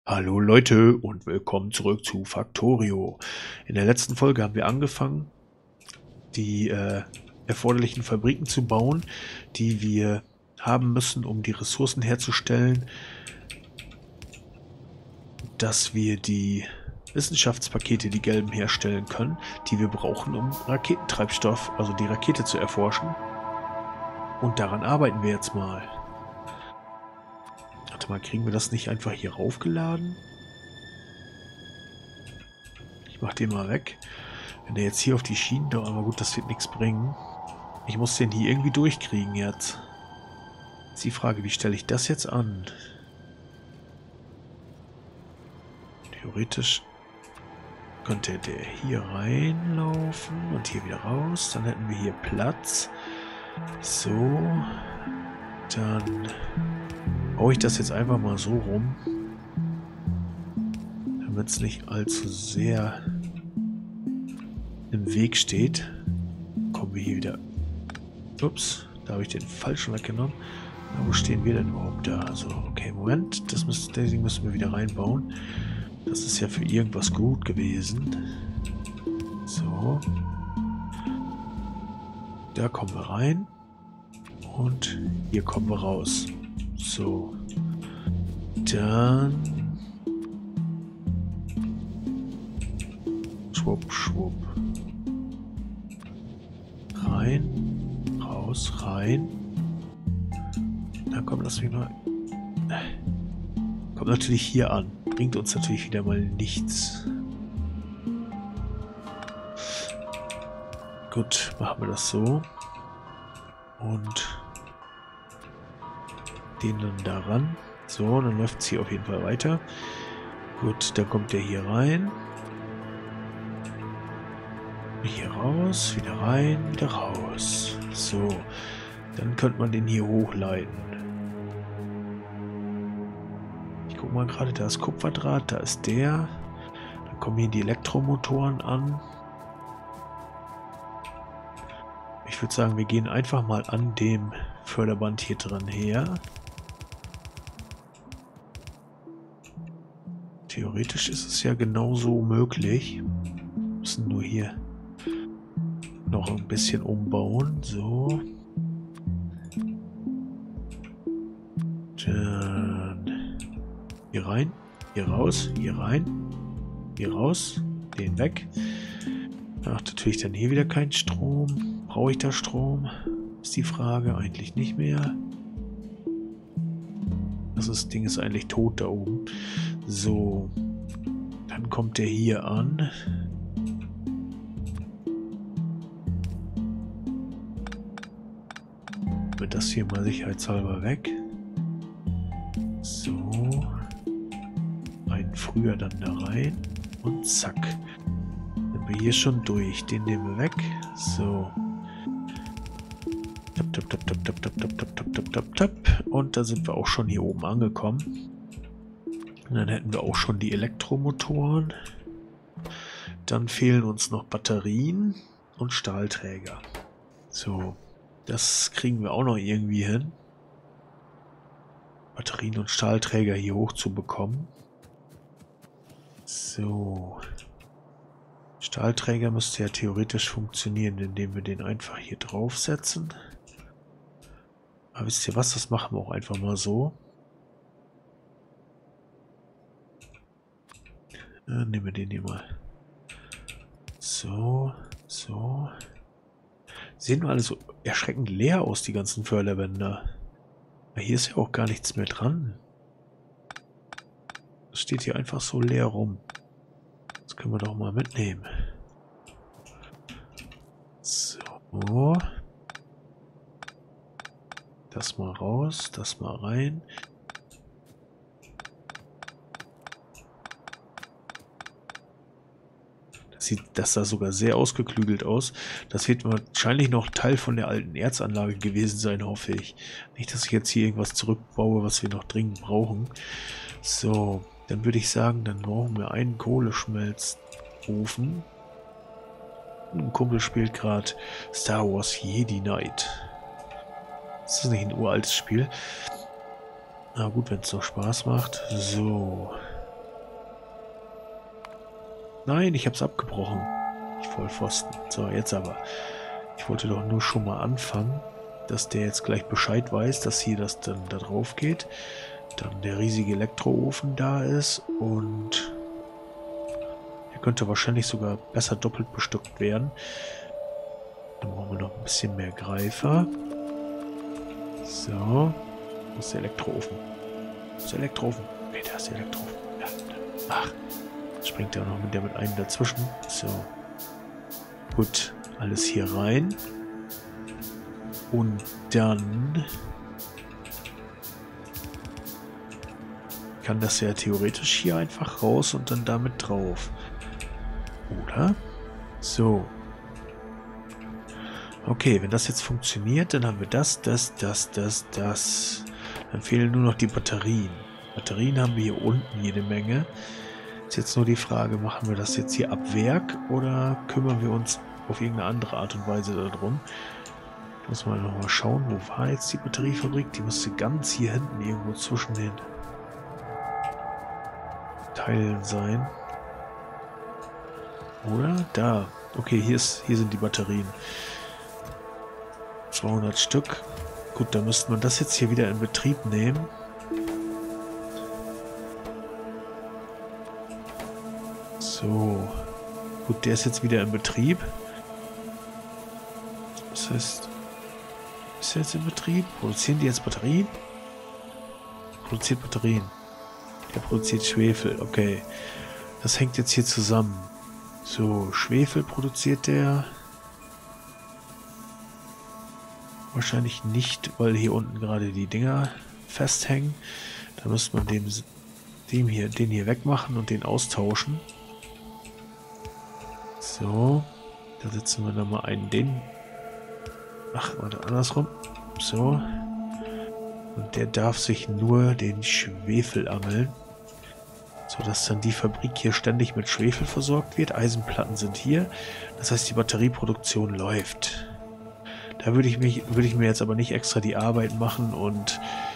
Hallo Leute und willkommen zurück zu Factorio. In der letzten Folge haben wir angefangen, die erforderlichen Fabriken zu bauen, die wir haben müssen, um die Ressourcen herzustellen, dass wir die Wissenschaftspakete, die gelben, herstellen können, die wir brauchen, um Raketentreibstoff, also die Rakete zu erforschen. Und daran arbeiten wir jetzt mal. Warte mal, kriegen wir das nicht einfach hier raufgeladen? Ich mach den mal weg. Wenn der jetzt hier auf die Schienen, doch, aber gut, das wird nichts bringen. Ich muss den hier irgendwie durchkriegen jetzt. Jetzt die Frage, wie stelle ich das jetzt an? Theoretisch könnte der hier reinlaufen und hier wieder raus. Dann hätten wir hier Platz. So. Dann baue ich das jetzt einfach mal so rum. Damit es nicht allzu sehr im Weg steht. Kommen wir hier wieder. Ups, da habe ich den falschen weggenommen. Na, wo stehen wir denn überhaupt da? Also, okay, Moment. Das Ding müssen wir wieder reinbauen. Das ist ja für irgendwas gut gewesen. So. Da kommen wir rein. Und hier kommen wir raus. So. Dann. Schwupp, schwupp. Rein. Raus, rein. Dann kommt das wieder. Kommt natürlich hier an. Bringt uns natürlich wieder mal nichts. Gut, machen wir das so. Und den dann daran. So, dann läuft es hier auf jeden Fall weiter. Gut, dann kommt der hier rein. Hier raus, wieder rein, wieder raus. So, dann könnte man den hier hochleiten. Ich gucke mal gerade, da ist Kupferdraht, da ist der. Dann kommen hier die Elektromotoren an. Ich würde sagen, wir gehen einfach mal an dem Förderband hier dran her. Theoretisch ist es ja genauso möglich. Wir müssen nur hier noch ein bisschen umbauen. So. Dann hier rein, hier raus, hier rein, hier raus, den weg. Ach, natürlich dann hier wieder kein Strom. Brauche ich da Strom? Ist die Frage. Eigentlich nicht mehr. Das Ding ist eigentlich tot da oben. So. Dann kommt der hier an. Wird das hier mal sicherheitshalber weg. So. Einen früher dann da rein. Und zack. Sind wir hier schon durch. Den nehmen wir weg. So. Tap, tap, tap, tap, tap, tap, tap, tap, tap, tap, tap, tap. Und da sind wir auch schon hier oben angekommen. Und dann hätten wir auch schon die Elektromotoren. Dann fehlen uns noch Batterien und Stahlträger. So. Das kriegen wir auch noch irgendwie hin. Batterien und Stahlträger hier hoch zu bekommen. So. Stahlträger müsste ja theoretisch funktionieren, indem wir den einfach hier draufsetzen. Aber wisst ihr was, das machen wir auch einfach mal so. Nehmen wir den hier mal. So, so. Sehen nur alle so erschreckend leer aus, die ganzen Förderbänder. Hier ist ja auch gar nichts mehr dran. Das steht hier einfach so leer rum. Das können wir doch mal mitnehmen. So. Das mal raus, das mal rein. Das sah sogar sehr ausgeklügelt aus. Das wird wahrscheinlich noch Teil von der alten Erzanlage gewesen sein, hoffe ich. Nicht, dass ich jetzt hier irgendwas zurückbaue, was wir noch dringend brauchen. So, dann würde ich sagen, dann brauchen wir einen Kohleschmelzofen. Ein Kumpel spielt gerade Star Wars Jedi Knight. Ist das nicht ein uraltes Spiel? Na gut, wenn es noch Spaß macht. So. Nein, ich habe es abgebrochen. Ich Vollpfosten. So, jetzt aber. Ich wollte doch nur schon mal anfangen, dass der jetzt gleich Bescheid weiß, dass hier das dann da drauf geht. Dann der riesige Elektroofen da ist und er könnte wahrscheinlich sogar besser doppelt bestückt werden. Dann brauchen wir noch ein bisschen mehr Greifer. So. Wo ist der Elektroofen? Wo ist der Elektroofen? Okay, da ist der Elektroofen. Ja. Ach, springt ja noch mit einem dazwischen. So. Gut, alles hier rein. Und dann kann das ja theoretisch hier einfach raus und dann damit drauf. Oder? So. Okay, wenn das jetzt funktioniert, dann haben wir das. Dann fehlen nur noch die Batterien. Batterien haben wir hier unten jede Menge. Ist jetzt nur die Frage, machen wir das jetzt hier ab Werk oder kümmern wir uns auf irgendeine andere Art und Weise darum? Muss man noch mal schauen, wo war jetzt die Batteriefabrik? Die müsste ganz hier hinten irgendwo zwischen den Teilen sein. Oder? Da. Okay, hier sind die Batterien. 200 Stück. Gut, dann müsste man das jetzt hier wieder in Betrieb nehmen. So. Gut, der ist jetzt wieder in Betrieb. Das heißt, ist er jetzt in Betrieb? Produzieren die jetzt Batterien? Produziert Batterien. Der produziert Schwefel. Okay. Das hängt jetzt hier zusammen. So, Schwefel produziert der. Wahrscheinlich nicht, weil hier unten gerade die Dinger festhängen. Da müsste man den hier wegmachen und den austauschen. So. Da setzen wir nochmal den. Ach, warte, andersrum. So. Und der darf sich nur den Schwefel angeln. Sodass dann die Fabrik hier ständig mit Schwefel versorgt wird. Eisenplatten sind hier. Das heißt, die Batterieproduktion läuft. Da würde ich mir jetzt aber nicht extra die Arbeit machen und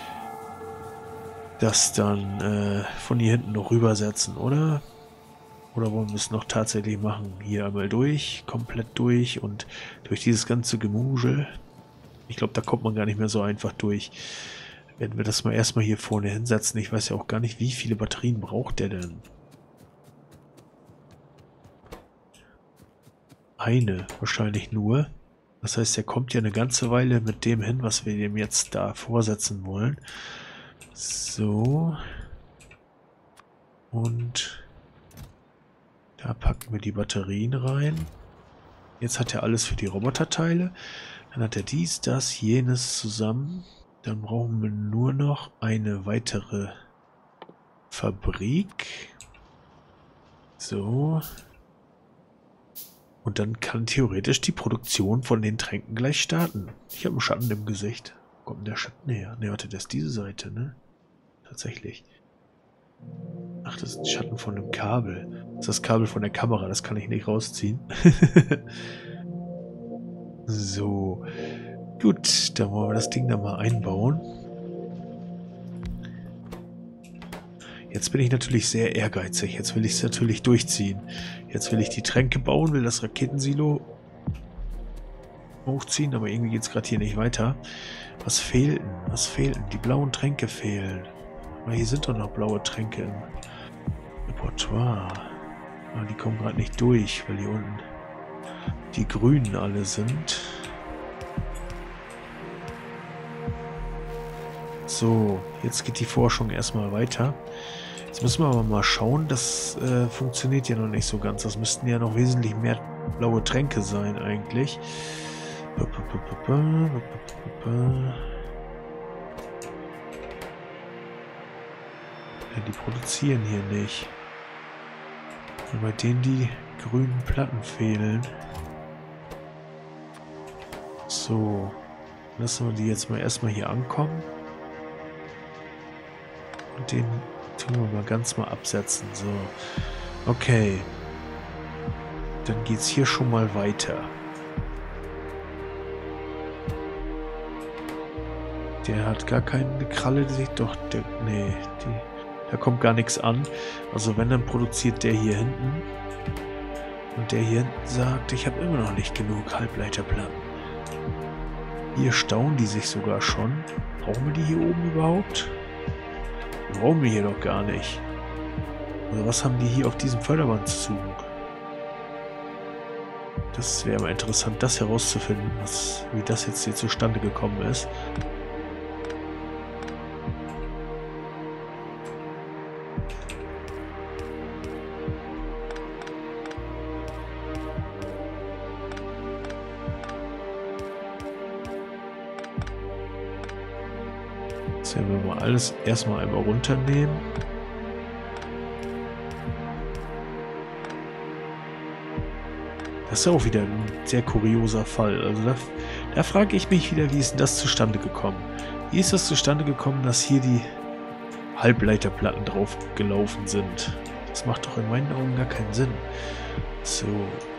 das dann von hier hinten noch rübersetzen, oder? Oder wollen wir es noch tatsächlich machen? Hier einmal durch, komplett durch und durch dieses ganze Gemugel. Ich glaube, da kommt man gar nicht mehr so einfach durch. Werden wir das mal erstmal hier vorne hinsetzen. Ich weiß ja auch gar nicht, wie viele Batterien braucht der denn? Eine, wahrscheinlich nur. Das heißt, er kommt ja eine ganze Weile mit dem hin, was wir dem jetzt da vorsetzen wollen. So. Und da packen wir die Batterien rein. Jetzt hat er alles für die Roboterteile. Dann hat er dies, das, jenes zusammen. Dann brauchen wir nur noch eine weitere Fabrik. So. Und dann kann theoretisch die Produktion von den Tränken gleich starten. Ich habe einen Schatten im Gesicht. Wo kommt denn der Schatten her? Ne, warte, das ist diese Seite, ne? Tatsächlich. Ach, das ist ein Schatten von einem Kabel. Das ist das Kabel von der Kamera, das kann ich nicht rausziehen. So. Gut, dann wollen wir das Ding da mal einbauen. Jetzt bin ich natürlich sehr ehrgeizig. Jetzt will ich es natürlich durchziehen. Jetzt will ich die Tränke bauen, will das Raketensilo hochziehen, aber irgendwie geht es gerade hier nicht weiter. Was fehlt denn? Was fehlt denn? Die blauen Tränke fehlen. Aber hier sind doch noch blaue Tränke im Repertoire. Aber die kommen gerade nicht durch, weil hier unten die grünen alle sind. So, jetzt geht die Forschung erstmal weiter. Jetzt müssen wir aber mal schauen, das funktioniert ja noch nicht so ganz. Das müssten ja noch wesentlich mehr blaue Tränke sein eigentlich. Ja, die produzieren hier nicht. Und bei denen die grünen Platten fehlen. So, lassen wir die jetzt mal erstmal hier ankommen. Und den tun wir mal ganz mal absetzen. So, okay. Dann geht's hier schon mal weiter. Der hat gar keine Kralle, doch, nee, da kommt gar nichts an. Also wenn, dann produziert der hier hinten. Und der hier sagt, ich habe immer noch nicht genug Halbleiterplatten. Hier stauen die sich sogar schon. Brauchen wir die hier oben überhaupt? Brauchen wir hier doch gar nicht. Oder was haben die hier auf diesem Förderband zu suchen? Das wäre mal interessant, das herauszufinden, wie das jetzt hier zustande gekommen ist. Jetzt werden wir mal alles erstmal einmal runternehmen. Das ist ja auch wieder ein sehr kurioser Fall. Also da frage ich mich wieder, wie ist denn das zustande gekommen? Wie ist das zustande gekommen, dass hier die Halbleiterplatten drauf gelaufen sind? Das macht doch in meinen Augen gar keinen Sinn. So.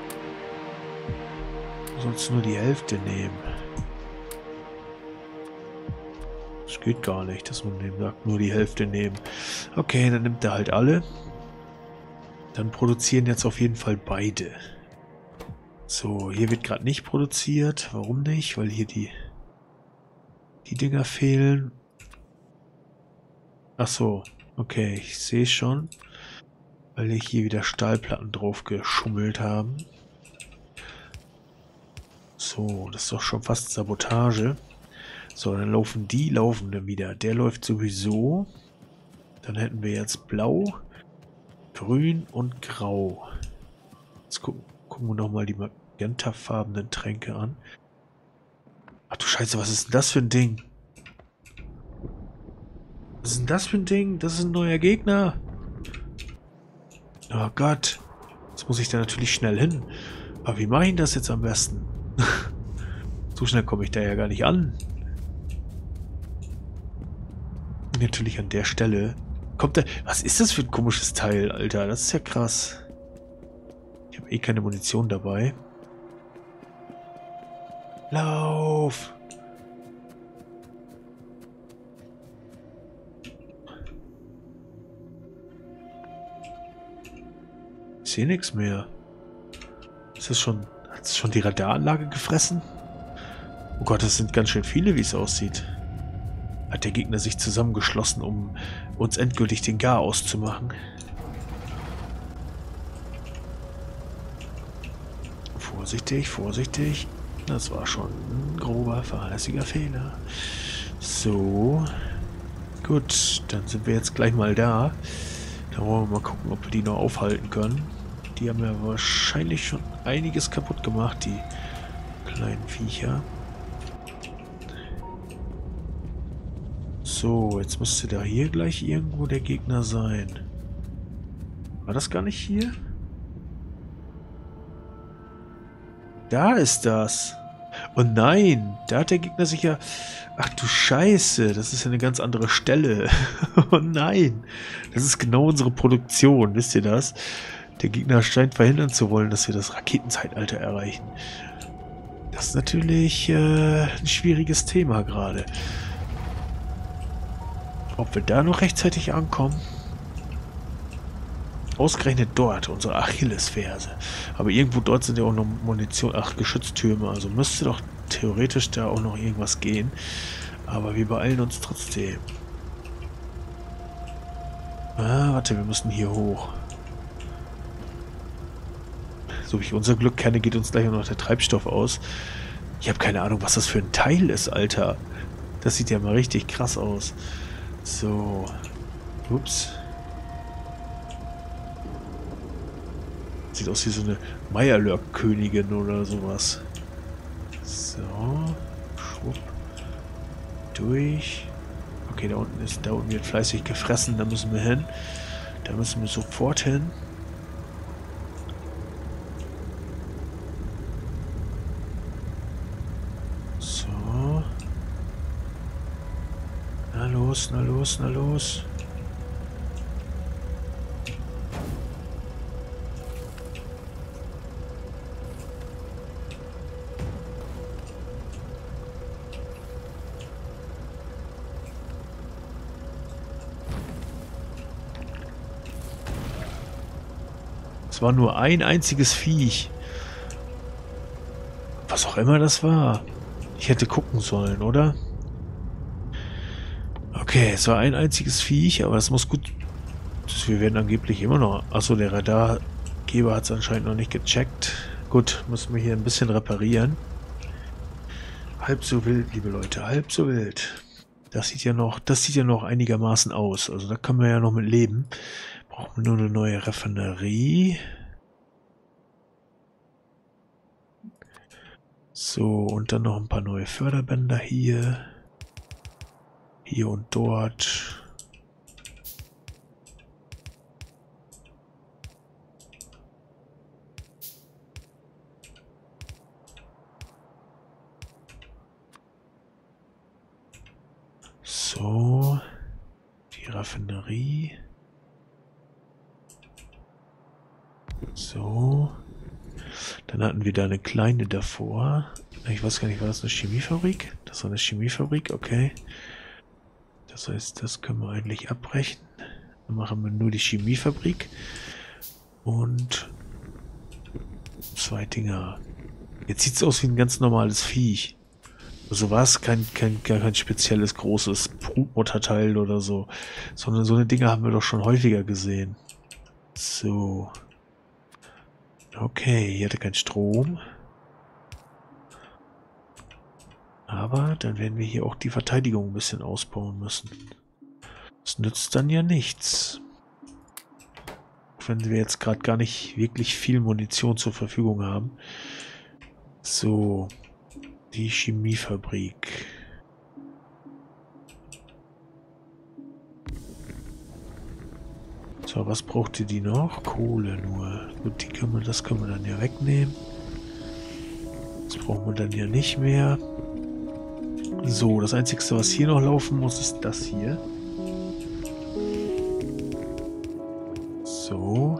Du sollst nur die Hälfte nehmen. Das geht gar nicht, dass man dem sagt, nur die Hälfte nehmen. Okay, dann nimmt er halt alle. Dann produzieren jetzt auf jeden Fall beide. So, hier wird gerade nicht produziert. Warum nicht? Weil hier die Dinger fehlen. Ach so, okay, ich sehe schon. Weil ich hier wieder Stahlplatten drauf geschummelt haben. So, das ist doch schon fast Sabotage. So, dann laufen dann wieder. Der läuft sowieso. Dann hätten wir jetzt Blau, Grün und Grau. Jetzt gucken wir nochmal die magentafarbenen Tränke an. Ach du Scheiße, was ist denn das für ein Ding? Was ist denn das für ein Ding? Das ist ein neuer Gegner. Oh Gott. Jetzt muss ich da natürlich schnell hin. Aber wie mache ich das jetzt am besten? So schnell komme ich da ja gar nicht an. Natürlich an der Stelle. Kommt da... Was ist das für ein komisches Teil, Alter? Das ist ja krass. Ich habe eh keine Munition dabei. Lauf! Ich sehe nichts mehr. Ist das schon... Hat es schon die Radaranlage gefressen? Oh Gott, das sind ganz schön viele, wie es aussieht. Hat der Gegner sich zusammengeschlossen, um uns endgültig den Garaus zu machen? Vorsichtig, vorsichtig. Das war schon ein grober, fahrlässiger Fehler. So. Gut, dann sind wir jetzt gleich mal da. Da wollen wir mal gucken, ob wir die noch aufhalten können. Die haben ja wahrscheinlich schon einiges kaputt gemacht, die kleinen Viecher. So, jetzt müsste da hier gleich irgendwo der Gegner sein. War das gar nicht hier? Da ist das. Oh nein, da hat der Gegner sich ja... Ach du Scheiße, das ist ja eine ganz andere Stelle. Oh nein, das ist genau unsere Produktion, wisst ihr das? Der Gegner scheint verhindern zu wollen, dass wir das Raketenzeitalter erreichen. Das ist natürlich ein schwieriges Thema gerade. Ob wir da noch rechtzeitig ankommen? Ausgerechnet dort, unsere Achillesferse. Aber irgendwo dort sind ja auch noch Munition, Geschütztürme. Also müsste doch theoretisch da auch noch irgendwas gehen. Aber wir beeilen uns trotzdem. Ah, warte, wir müssen hier hoch. So wie ich unser Glück kenne, geht uns gleich auch noch der Treibstoff aus. Ich habe keine Ahnung, was das für ein Teil ist, Alter. Das sieht ja mal richtig krass aus. So. Ups. Sieht aus wie so eine Meyerlörk-Königin oder sowas. So. Schwupp. Durch. Okay, da unten wird fleißig gefressen. Da müssen wir hin. Da müssen wir sofort hin. So. Na los, na los, na los. Es war nur ein einziges Viech. Was auch immer das war. Ich hätte gucken sollen, oder? Okay, es war ein einziges Viech, aber das muss gut... Wir werden angeblich immer noch... Achso, der Radargeber hat es anscheinend noch nicht gecheckt. Gut, müssen wir hier ein bisschen reparieren. Halb so wild, liebe Leute, halb so wild. Das sieht ja noch einigermaßen aus. Also da können wir ja noch mit leben. Brauchen wir nur eine neue Raffinerie. So, und dann noch ein paar neue Förderbänder hier. Hier und dort. So, die Raffinerie. So. Dann hatten wir da eine kleine davor. Ich weiß gar nicht, war das eine Chemiefabrik? Das war eine Chemiefabrik, okay. Das heißt, das können wir eigentlich abbrechen. Dann machen wir nur die Chemiefabrik. Und 2 Dinger. Jetzt sieht es aus wie ein ganz normales Viech. Also war es gar kein spezielles großes Brutmutterteil oder so. Sondern so eine Dinger haben wir doch schon häufiger gesehen. So. Okay, hier hatte kein Strom. Aber dann werden wir hier auch die Verteidigung ein bisschen ausbauen müssen. Das nützt dann ja nichts. Auch wenn wir jetzt gerade gar nicht wirklich viel Munition zur Verfügung haben. So. Die Chemiefabrik. So, was braucht ihr die noch? Kohle nur. Gut, das können wir dann ja wegnehmen. Das brauchen wir dann ja nicht mehr. So, das Einzige, was hier noch laufen muss, ist das hier. So.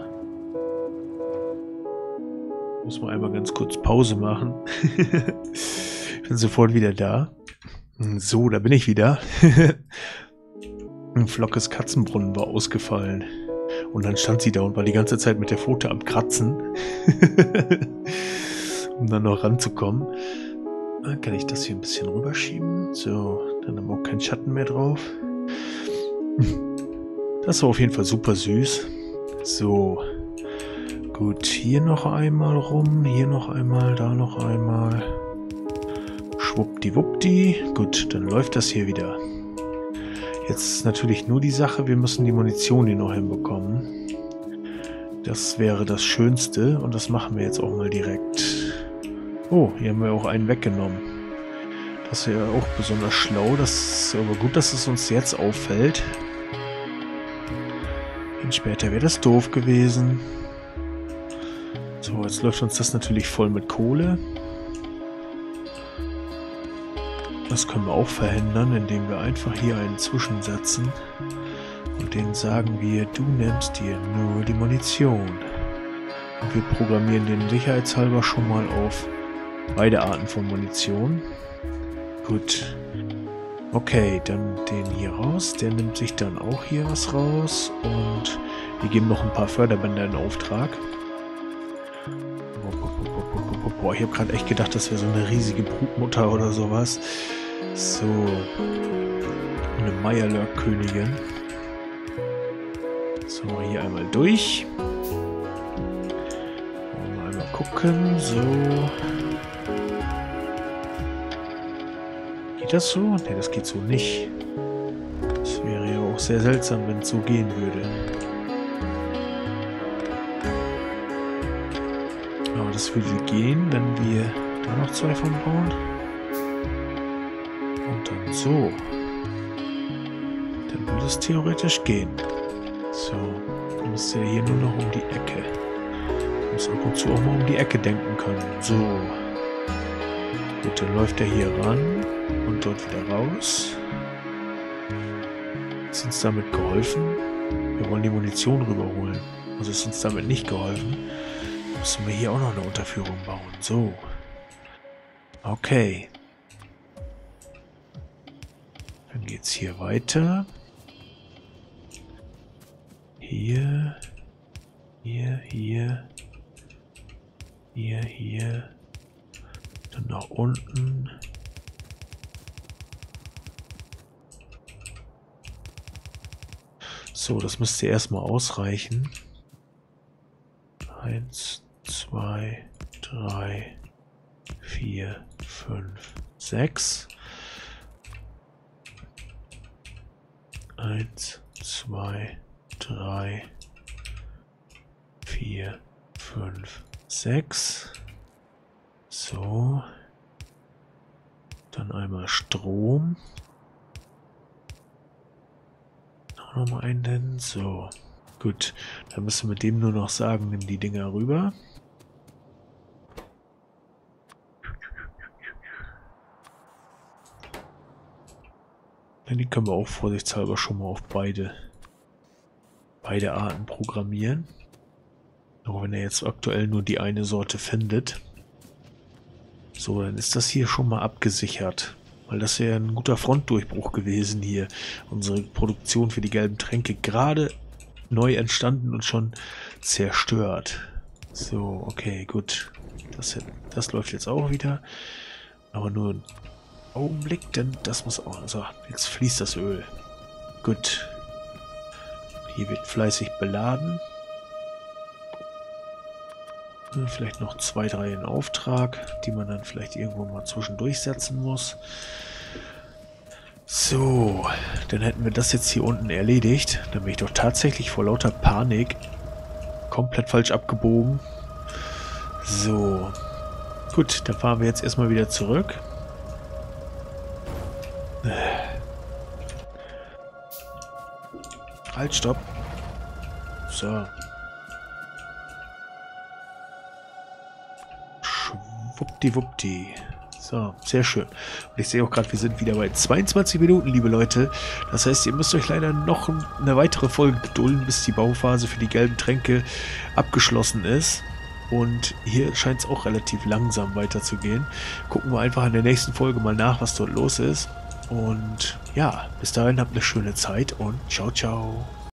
Muss man einmal ganz kurz Pause machen. Ich bin sofort wieder da. So, da bin ich wieder. Ein Flockes Katzenbrunnen war ausgefallen. Und dann stand sie da und war die ganze Zeit mit der Pfote am Kratzen. Um dann noch ranzukommen. Dann kann ich das hier ein bisschen rüberschieben. So, dann haben wir auch keinen Schatten mehr drauf. Das war auf jeden Fall super süß. So. Gut, hier noch einmal rum. Hier noch einmal, da noch einmal. Schwuppdiwuppdi. Gut, dann läuft das hier wieder. Jetzt ist natürlich nur die Sache, wir müssen die Munition hier noch hinbekommen. Das wäre das Schönste und das machen wir jetzt auch mal direkt. Oh, hier haben wir auch einen weggenommen. Das wäre auch besonders schlau. Das ist aber gut, dass es uns jetzt auffällt. Denn später wäre das doof gewesen. So, jetzt läuft uns das natürlich voll mit Kohle. Das können wir auch verhindern, indem wir einfach hier einen zwischensetzen und denen sagen wir, du nimmst dir nur die Munition. Und wir programmieren den sicherheitshalber schon mal auf beide Arten von Munition. Gut. Okay, dann den hier raus. Der nimmt sich dann auch hier was raus und wir geben noch ein paar Förderbänder in Auftrag. Boah, ich habe gerade echt gedacht, das wäre so eine riesige Brutmutter oder sowas. So. Eine Meyerlurk-Königin. So, hier einmal durch. Einmal gucken. So. Geht das so? Ne, das geht so nicht. Das wäre ja auch sehr seltsam, wenn es so gehen würde. Aber das würde gehen, wenn wir da noch 2 von bauen. Und dann so. Dann würde es theoretisch gehen. So. Dann müsste er hier nur noch um die Ecke. Ich muss ab und zu auch mal um die Ecke denken können. So. Gut, dann läuft er hier ran und dort wieder raus. Ist uns damit geholfen? Wir wollen die Munition rüberholen. Also ist uns damit nicht geholfen. Müssen wir hier auch noch eine Unterführung bauen. So. Okay. Dann geht's hier weiter. Hier. Hier, hier. Hier, hier. Dann nach unten. So, das müsste erstmal ausreichen. 1, 2, 3, 4, 5, 6. 1, 2, 3, 4, 5, 6. So. Dann einmal Strom. Nochmal einen. So. Gut. Dann müssen wir dem nur noch sagen, nimm die Dinger rüber. Die können wir auch vorsichtshalber schon mal auf beide Arten programmieren. Auch wenn er jetzt aktuell nur die eine Sorte findet. So, dann ist das hier schon mal abgesichert. Weil das wäre ein guter Frontdurchbruch gewesen hier. Unsere Produktion für die gelben Tränke gerade neu entstanden und schon zerstört. So, okay, gut. Das läuft jetzt auch wieder. Aber nur einen Augenblick, denn das muss auch... So, jetzt fließt das Öl. Gut. Hier wird fleißig beladen. Vielleicht noch 2, 3 in Auftrag, die man dann vielleicht irgendwo mal zwischendurch setzen muss. So, dann hätten wir das jetzt hier unten erledigt. Dann bin ich doch tatsächlich vor lauter Panik komplett falsch abgebogen. So, gut, dann fahren wir jetzt erstmal wieder zurück. Halt, stopp. So. Schwuppdiwuppdi. So, sehr schön. Und ich sehe auch gerade, wir sind wieder bei 22 Minuten, liebe Leute. Das heißt, ihr müsst euch leider noch eine weitere Folge gedulden, bis die Bauphase für die gelben Tränke abgeschlossen ist. Und hier scheint es auch relativ langsam weiterzugehen. Gucken wir einfach in der nächsten Folge mal nach, was dort los ist. Und ja, bis dahin habt eine schöne Zeit und ciao, ciao.